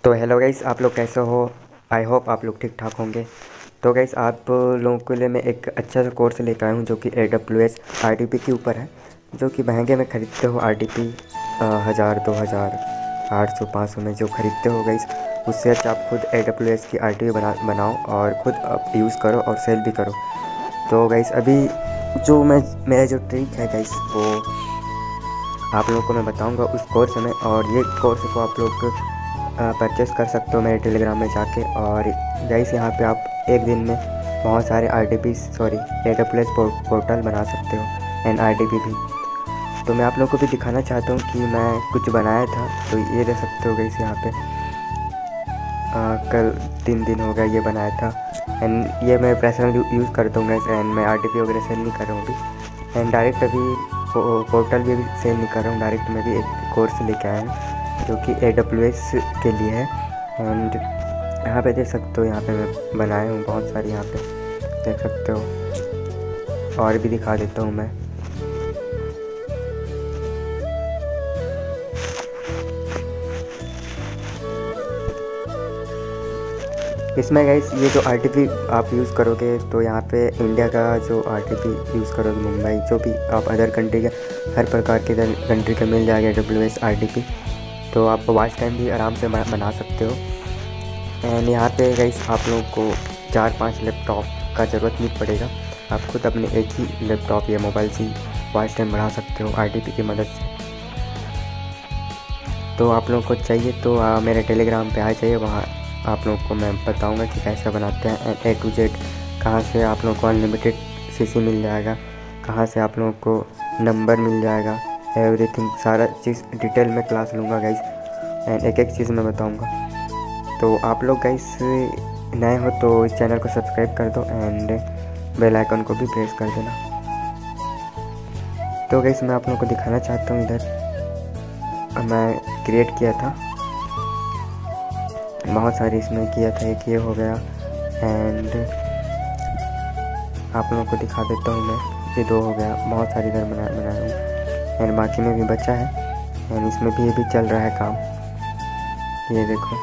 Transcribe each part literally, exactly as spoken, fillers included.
तो hello guys, आप लोग कैसे हो। आई होप आप लोग ठीक ठाक होंगे। तो गाइस, आप लोगों के लिए मैं एक अच्छा सा कोर्स लेकर आया हूँ जो कि A W S R D P के ऊपर है। जो कि महंगे में ख़रीदते हो आर डी पी हज़ार दो हज़ार आठ सौ पाँच सौ में जो ख़रीदते हो गाइस, उससे अच्छा आप खुद ए डब्ल्यू एस की आर डी पी बना बनाओ और ख़ुद यूज़ करो और सेल भी करो। तो गाइस, अभी जो मैं मेरा जो ट्रिक है गाइस, वो आप लोगों को मैं बताऊंगा उस कोर्स में। और ये कोर्स को आप लोग परचेस कर सकते हो मेरे टेलीग्राम में जाके। और गाइस, यहाँ पे आप एक दिन में बहुत सारे R D P sorry A W S portal बना सकते हो एंड आर डी पी भी। तो मैं आप लोगों को भी दिखाना चाहता हूँ कि मैं कुछ बनाया था। तो ये देख सकते हो गाइस, यहाँ पे आ, कल तीन दिन हो गया ये बनाया था। एंड ये मैं पर्सनल यूज़ करता हूँ गाइस। एंड मैं आर डी पी वगैरह सेल नहीं कर रहा हूँ अभी। एंड डायरेक्ट अभी पोर्टल भी सेल नहीं कर रहा हूँ, डायरेक्ट मैं भी एक कोर्स लेके आया हूँ जो कि ए डब्ल्यू एस के लिए है। एंड यहाँ पे देख सकते हो, यहाँ पे मैं बनाया हूँ बहुत सारी, यहाँ पे देख सकते हो। और भी दिखा देता हूँ मैं। इसमें गाइस, ये जो आर टी पी आप यूज़ करोगे, तो यहाँ पे इंडिया का जो आर टी पी यूज़ करोगे, मुंबई जो भी आप अदर कंट्री के हर प्रकार के कंट्री का मिल जाएगा A W S R T P. तो आप वॉच टाइम भी आराम से बना सकते हो। एंड यहाँ पे गाइस, आप लोगों को चार पांच लैपटॉप का ज़रूरत नहीं पड़ेगा। आप खुद अपने एक ही लैपटॉप या मोबाइल से वॉच टाइम बढ़ा सकते हो आर टी पी की मदद से। तो आप लोगों को चाहिए तो आ, मेरे टेलीग्राम पे आ जाइए, वहाँ आप लोगों को मैं बताऊंगा कि कैसे बनाते हैं। एंड ए टू जेड कहाँ से आप लोगों को अनलिमिटेड सी सी मिल जाएगा, कहाँ से आप लोगों को नंबर मिल जाएगा, एवरीथिंग सारा चीज़ डिटेल में क्लास लूँगा गाइस। एंड एक एक चीज़ मैं बताऊँगा। तो आप लोग गाइस नए हो तो इस चैनल को सब्सक्राइब कर दो एंड बेल आइकन को भी प्रेस कर देना। तो गाइस, मैं आप लोगों को दिखाना चाहता हूँ, इधर मैं क्रिएट किया था बहुत सारी, इसमें किया था। एक ये हो गया एंड आप लोगों को दिखा देता हूँ मैं, ये दो हो गया। बहुत सारी इधर बना बनाया हूँ एंड बाकी में भी बचा है। एंड इसमें भी ये भी चल रहा है काम, ये देखो।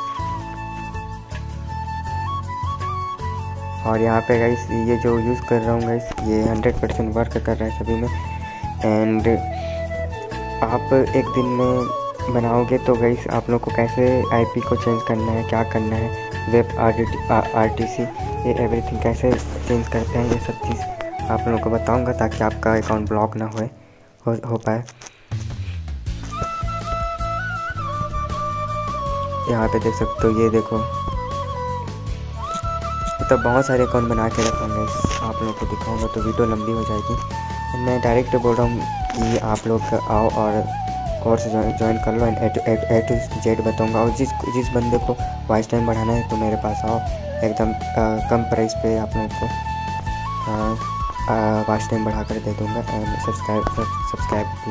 और यहाँ पे गाइस, ये जो यूज़ कर रहा हूँ गाइस, ये हंड्रेड परसेंट वर्क कर रहा है सभी में। एंड आप एक दिन में बनाओगे तो गाइस, आप लोग को कैसे आईपी को चेंज करना है, क्या करना है, वेब आरटीसी, ये एवरीथिंग कैसे चेंज करते हैं, ये सब चीज़ आप लोगों को बताऊंगा ताकि आपका अकाउंट ब्लॉक ना होए हो, हो पाए। यहाँ पे देख सकते हो, ये देखो, तो बहुत सारे अकाउंट बना के रखा हूँ। आप लोगों को दिखाऊंगा तो वीडियो लंबी हो जाएगी। मैं डायरेक्ट बोल रहा हूँ कि आप लोग आओ और कोर्स ज्वाइन कर लो एंड ए टू जेड बताऊँगा। और जिस जिस बंदे को वॉच टाइम बढ़ाना है तो मेरे पास आओ, एकदम कम प्राइस पे आप लोगों को वॉच टाइम बढ़ा कर दे दूँगा एंड सब्सक्राइब सब्सक्राइब भी।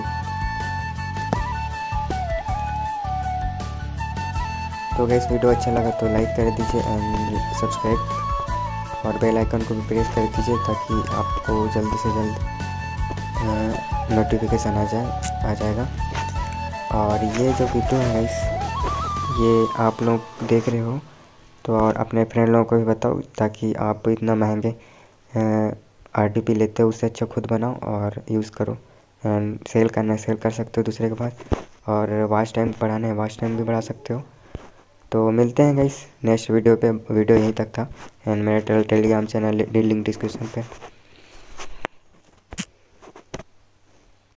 तो गाइस, वीडियो अच्छा लगा तो लाइक कर दीजिए एंड सब्सक्राइब और बेल आइकन को भी प्रेस कर दीजिए ताकि आपको जल्दी से जल्द नोटिफिकेशन आ जाए आ जाएगा। और ये जो वीडियो है गाइस, ये आप लोग देख रहे हो तो और अपने फ्रेंड लोगों को भी बताओ ताकि आप इतना महंगे आर डी पी लेते हो उससे अच्छा खुद बनाओ और यूज़ करो। एंड सेल करना है सेल कर सकते हो दूसरे के पास, और वॉच टाइम बढ़ाना है वॉच टाइम भी बढ़ा सकते हो। तो मिलते हैं गाइस नेक्स्ट वीडियो पे। वीडियो यहीं तक था एंड मेरा टेलीग्राम चैनल लिंक डिस्क्रिप्शन पे।